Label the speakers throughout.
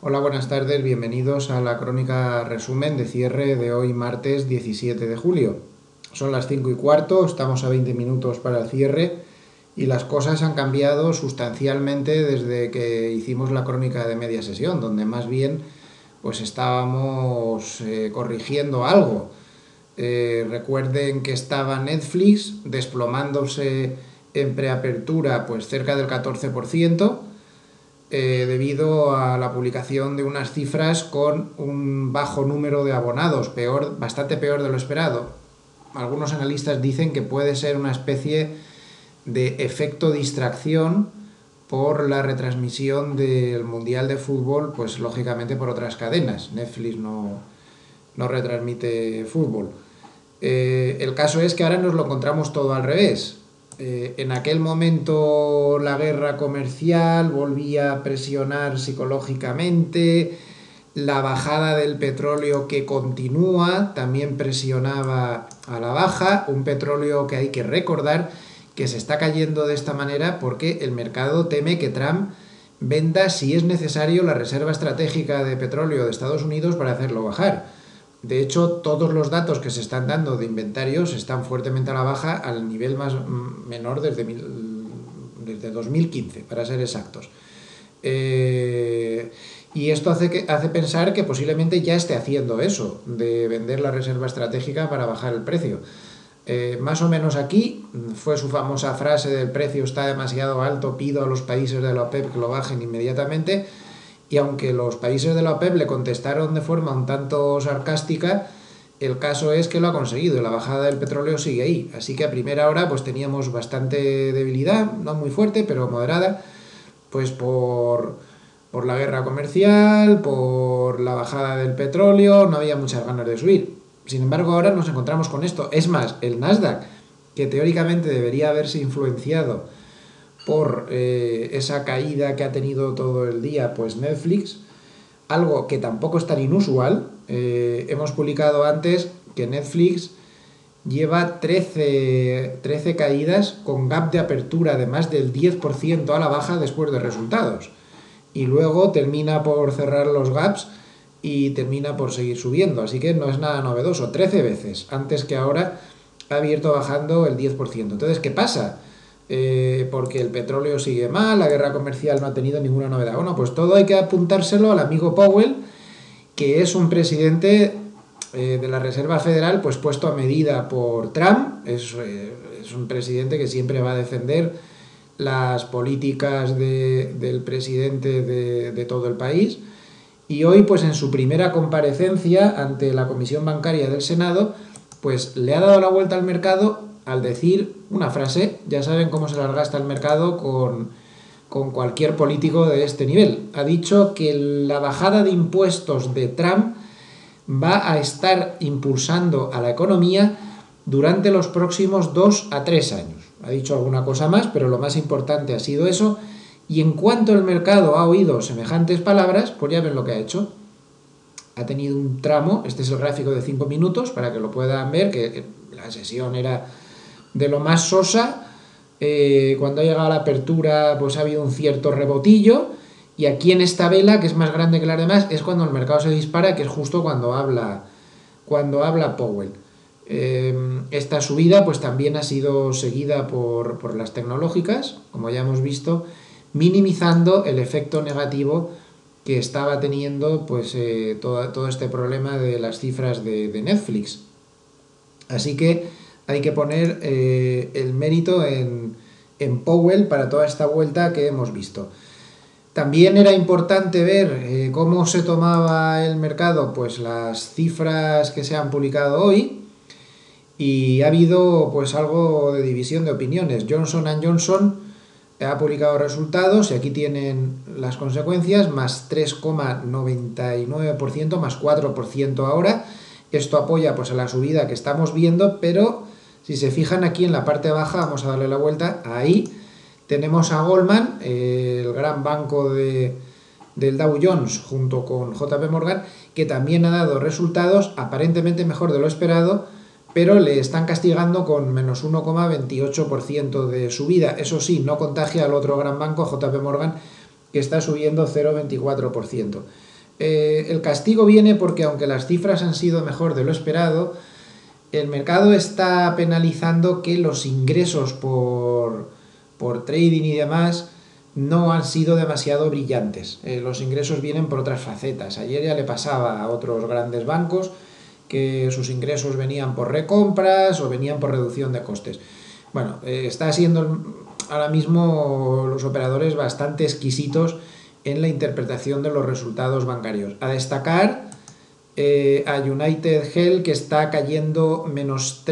Speaker 1: Hola, buenas tardes, bienvenidos a la crónica resumen de cierre de hoy martes 17 de julio. Son las 5:15, estamos a 20 minutos para el cierre y las cosas han cambiado sustancialmente desde que hicimos la crónica de media sesión, donde más bien pues estábamos corrigiendo algo. Recuerden que estaba Netflix desplomándose en preapertura pues cerca del 14%, debido a la publicación de unas cifras con un bajo número de abonados, bastante peor de lo esperado. Algunos analistas dicen que puede ser una especie de efecto distracción por la retransmisión del Mundial de Fútbol, pues lógicamente por otras cadenas. Netflix no retransmite fútbol. El caso es que ahora nos lo encontramos todo al revés. En aquel momento la guerra comercial volvía a presionar psicológicamente, la bajada del petróleo que continúa también presionaba a la baja, un petróleo que hay que recordar que se está cayendo de esta manera porque el mercado teme que Trump venda, si es necesario, la reserva estratégica de petróleo de Estados Unidos para hacerlo bajar. De hecho, todos los datos que se están dando de inventarios están fuertemente a la baja al nivel menor desde 2015, para ser exactos. Y esto hace pensar que posiblemente ya esté haciendo eso, de vender la reserva estratégica para bajar el precio. Más o menos aquí fue su famosa frase del precio está demasiado alto, pido a los países de la OPEP que lo bajen inmediatamente. Y aunque los países de la OPEP le contestaron de forma un tanto sarcástica, el caso es que lo ha conseguido y la bajada del petróleo sigue ahí. Así que a primera hora pues teníamos bastante debilidad, no muy fuerte, pero moderada, pues por la guerra comercial, por la bajada del petróleo, no había muchas ganas de subir. Sin embargo, ahora nos encontramos con esto. Es más, el Nasdaq, que teóricamente debería haberse influenciado por esa caída que ha tenido todo el día pues Netflix, algo que tampoco es tan inusual. Hemos publicado antes que Netflix lleva 13 caídas con gap de apertura de más del 10% a la baja después de resultados, y luego termina por cerrar los gaps y termina por seguir subiendo, así que no es nada novedoso. 13 veces antes que ahora ha abierto bajando el 10%. Entonces, ¿qué pasa? Porque el petróleo sigue mal, la guerra comercial no ha tenido ninguna novedad. Bueno, pues todo hay que apuntárselo al amigo Powell, que es un presidente de la Reserva Federal pues puesto a medida por Trump. Es un presidente que siempre va a defender las políticas del presidente de todo el país. Y hoy, pues en su primera comparecencia ante la Comisión Bancaria del Senado, pues le ha dado la vuelta al mercado al decir una frase. Ya saben cómo se las gasta el mercado con cualquier político de este nivel. Ha dicho que la bajada de impuestos de Trump va a estar impulsando a la economía durante los próximos 2 a 3 años. Ha dicho alguna cosa más, pero lo más importante ha sido eso. Y en cuanto el mercado ha oído semejantes palabras, pues ya ven lo que ha hecho. Ha tenido un tramo, este es el gráfico de 5 minutos, para que lo puedan ver, que la sesión era de lo más sosa. Cuando ha llegado a la apertura, pues ha habido un cierto rebotillo. Y aquí en esta vela, que es más grande que las demás, es cuando el mercado se dispara, que es justo cuando habla Powell. Esta subida pues también ha sido seguida por las tecnológicas, como ya hemos visto, minimizando el efecto negativo que estaba teniendo pues todo este problema de las cifras de Netflix. Así que hay que poner el mérito en Powell para toda esta vuelta que hemos visto. También era importante ver cómo se tomaba el mercado pues las cifras que se han publicado hoy, y ha habido pues algo de división de opiniones. Johnson & Johnson ha publicado resultados y aquí tienen las consecuencias: más 3,99%, más 4% ahora. Esto apoya pues a la subida que estamos viendo, pero si se fijan aquí en la parte baja, vamos a darle la vuelta, ahí tenemos a Goldman, el gran banco del Dow Jones, junto con JP Morgan, que también ha dado resultados aparentemente mejor de lo esperado, pero le están castigando con menos 1,28% de subida. Eso sí, no contagia al otro gran banco, JP Morgan, que está subiendo 0,24%. El castigo viene porque aunque las cifras han sido mejor de lo esperado, el mercado está penalizando que los ingresos por trading y demás no han sido demasiado brillantes. Los ingresos vienen por otras facetas. Ayer ya le pasaba a otros grandes bancos que sus ingresos venían por recompras o venían por reducción de costes. Bueno, está siendo ahora mismo los operadores bastante exquisitos en la interpretación de los resultados bancarios. A destacar a United Health, que está cayendo menos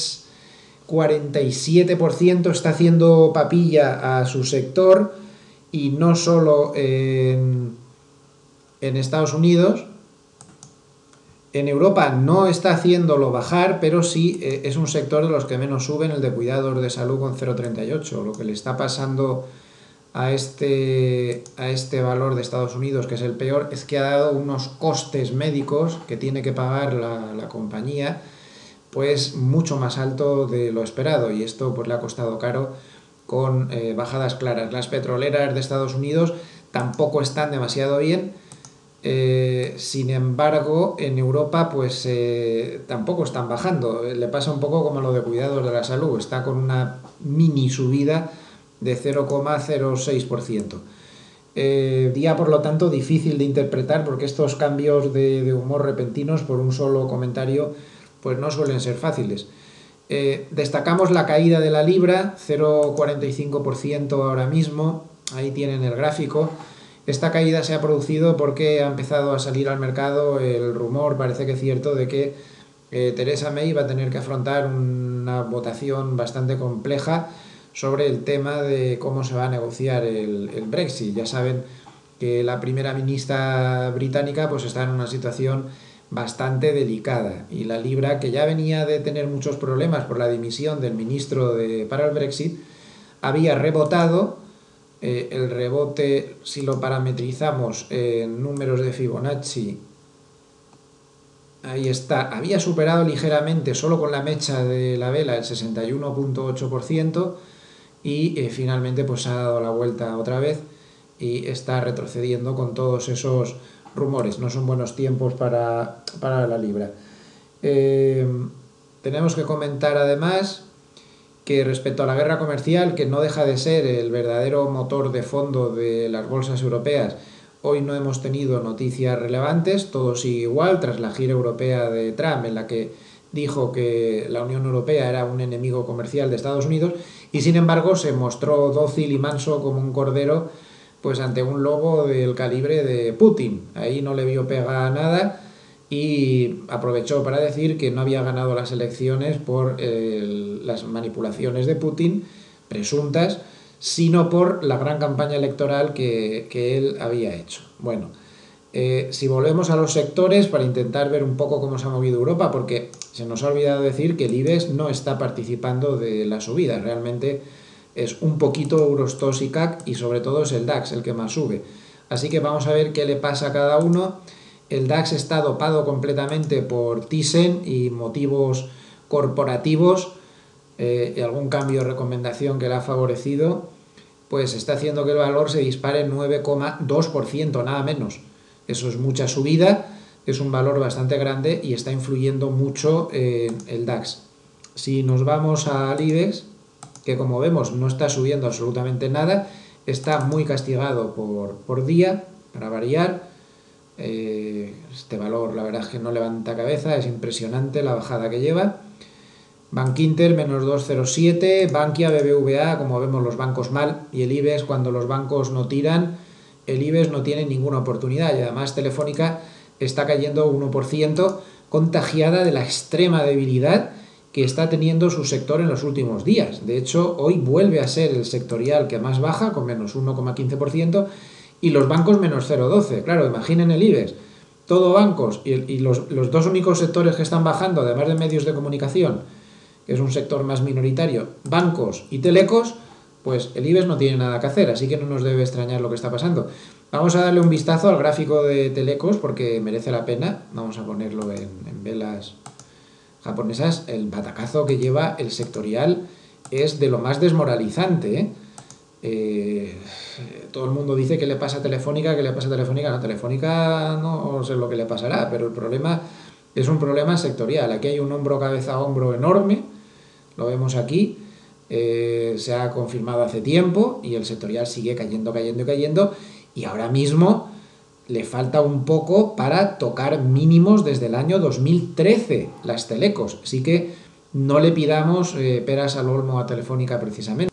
Speaker 1: 3,47%, está haciendo papilla a su sector, y no solo en Estados Unidos. En Europa no está haciéndolo bajar, pero sí es un sector de los que menos suben, el de cuidados de salud con 0,38. Lo que le está pasando a este valor de Estados Unidos, que es el peor, es que ha dado unos costes médicos que tiene que pagar la compañía, pues mucho más alto de lo esperado, y esto pues le ha costado caro, con bajadas claras. Las petroleras de Estados Unidos tampoco están demasiado bien. Sin embargo, en Europa pues tampoco están bajando. Le pasa un poco como lo de cuidados de la salud, está con una mini subida de 0,06%. Día, por lo tanto, difícil de interpretar, porque estos cambios de humor repentinos por un solo comentario pues no suelen ser fáciles. Destacamos la caída de la libra, 0,45% ahora mismo, ahí tienen el gráfico. Esta caída se ha producido porque ha empezado a salir al mercado el rumor, parece que es cierto, de que Theresa May va a tener que afrontar una votación bastante compleja sobre el tema de cómo se va a negociar el Brexit. Ya saben que la primera ministra británica pues está en una situación bastante delicada, y la libra, que ya venía de tener muchos problemas por la dimisión del ministro para el Brexit, había rebotado. El rebote, si lo parametrizamos en números de Fibonacci, ahí está, había superado ligeramente solo con la mecha de la vela el 61,8%, y finalmente pues ha dado la vuelta otra vez y está retrocediendo con todos esos rumores. No son buenos tiempos para la libra. Tenemos que comentar además que respecto a la guerra comercial, que no deja de ser el verdadero motor de fondo de las bolsas europeas, hoy no hemos tenido noticias relevantes, todo sigue igual tras la gira europea de Trump, en la que dijo que la Unión Europea era un enemigo comercial de Estados Unidos, y sin embargo se mostró dócil y manso como un cordero pues ante un lobo del calibre de Putin. Ahí no le vio pega a nada, y aprovechó para decir que no había ganado las elecciones por las manipulaciones de Putin presuntas, sino por la gran campaña electoral que él había hecho. Bueno, si volvemos a los sectores para intentar ver un poco cómo se ha movido Europa, porque se nos ha olvidado decir que el IBEX no está participando de la subida, realmente es un poquito Eurostoxx y CAC, y sobre todo es el DAX el que más sube. Así que vamos a ver qué le pasa a cada uno. El DAX está dopado completamente por Thyssen y motivos corporativos, y algún cambio de recomendación que le ha favorecido, pues está haciendo que el valor se dispare 9,2%, nada menos. Eso es mucha subida, es un valor bastante grande y está influyendo mucho en el DAX. Si nos vamos al IBEX, que como vemos no está subiendo absolutamente nada, está muy castigado por día, para variar. Este valor la verdad es que no levanta cabeza, es impresionante la bajada que lleva. Bankinter menos 2,07, Bankia, BBVA, como vemos los bancos mal, y el IBEX, cuando los bancos no tiran, el IBEX no tiene ninguna oportunidad, y además Telefónica está cayendo 1%, contagiada de la extrema debilidad que está teniendo su sector en los últimos días. De hecho, hoy vuelve a ser el sectorial que más baja, con menos 1,15%, y los bancos menos 0,12%. Claro, imaginen el IBEX, todo bancos, y los dos únicos sectores que están bajando, además de medios de comunicación, que es un sector más minoritario, bancos y telecos, pues el IBEX no tiene nada que hacer, así que no nos debe extrañar lo que está pasando. Vamos a darle un vistazo al gráfico de telecos porque merece la pena. Vamos a ponerlo en velas japonesas. El batacazo que lleva el sectorial es de lo más desmoralizante, todo el mundo dice que le pasa a Telefónica, que le pasa a Telefónica. No, Telefónica no sé lo que le pasará, pero el problema es un problema sectorial. Aquí hay un hombro cabeza a hombro enorme, lo vemos aquí, se ha confirmado hace tiempo y el sectorial sigue cayendo, cayendo y cayendo, y ahora mismo le falta un poco para tocar mínimos desde el año 2013, las telecos. Así que no le pidamos peras al olmo a Telefónica precisamente.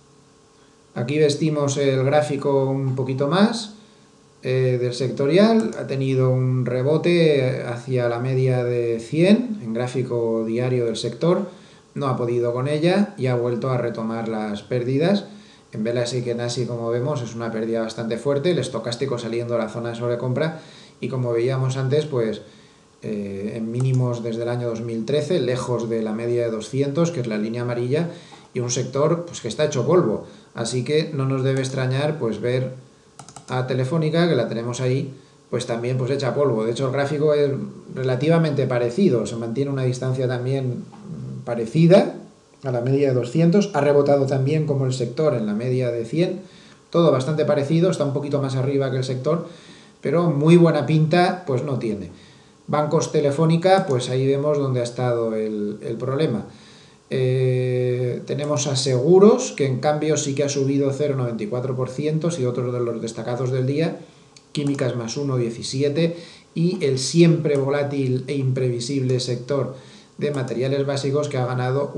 Speaker 1: Aquí vestimos el gráfico un poquito más del sectorial. Ha tenido un rebote hacia la media de 100 en gráfico diario del sector. No ha podido con ella y ha vuelto a retomar las pérdidas. En vela Nasi, como vemos, es una pérdida bastante fuerte, el estocástico saliendo de la zona de sobrecompra y, como veíamos antes, pues en mínimos desde el año 2013, lejos de la media de 200, que es la línea amarilla, y un sector pues que está hecho polvo. Así que no nos debe extrañar pues ver a Telefónica, que la tenemos ahí, pues también pues hecha polvo. De hecho, el gráfico es relativamente parecido, se mantiene una distancia también parecida a la media de 200, ha rebotado también como el sector en la media de 100, todo bastante parecido, está un poquito más arriba que el sector, pero muy buena pinta pues no tiene. Bancos Telefónica, pues ahí vemos donde ha estado el problema. Tenemos a Seguros, que en cambio sí que ha subido 0,94%, y otros de los destacados del día, Químicas más 1,17%, y el siempre volátil e imprevisible sector de materiales básicos, que ha ganado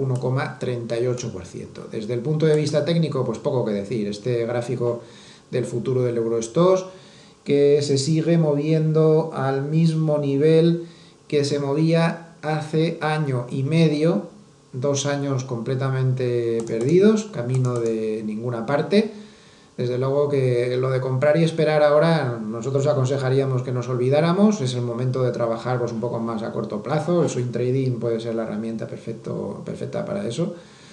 Speaker 1: 1,38%. Desde el punto de vista técnico, pues poco que decir. Este gráfico del futuro del Eurostoxx, que se sigue moviendo al mismo nivel que se movía hace año y medio, 2 años completamente perdidos, camino de ninguna parte. Desde luego que lo de comprar y esperar ahora, nosotros aconsejaríamos que nos olvidáramos. Es el momento de trabajar pues un poco más a corto plazo. El swing trading puede ser la herramienta perfecta para eso.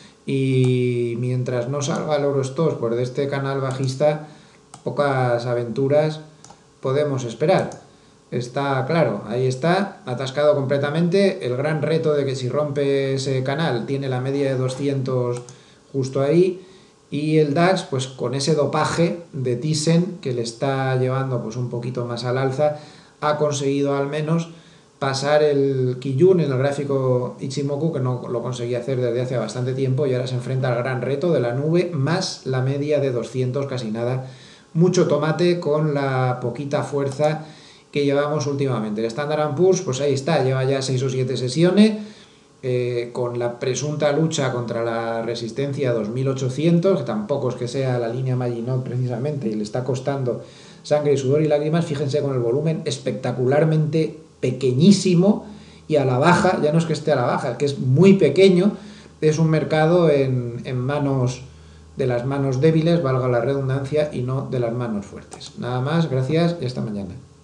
Speaker 1: Y mientras no salga el Eurostoxx pues de este canal bajista, pocas aventuras podemos esperar. Está claro, ahí está, atascado completamente. El gran reto de que si rompe ese canal tiene la media de 200 justo ahí, y el DAX pues con ese dopaje de Thyssen que le está llevando pues un poquito más al alza, ha conseguido al menos pasar el Kijun en el gráfico Ichimoku, que no lo conseguía hacer desde hace bastante tiempo, y ahora se enfrenta al gran reto de la nube más la media de 200, casi nada. Mucho tomate con la poquita fuerza que llevamos últimamente. El Standard & Poor's, pues ahí está, lleva ya 6 o 7 sesiones, con la presunta lucha contra la resistencia 2800, que tampoco es que sea la línea Maginot precisamente, y le está costando sangre, sudor y lágrimas. Fíjense, con el volumen espectacularmente pequeñísimo y a la baja, ya no es que esté a la baja, es que es muy pequeño. Es un mercado en manos de las manos débiles, valga la redundancia, y no de las manos fuertes. Nada más, gracias y hasta mañana.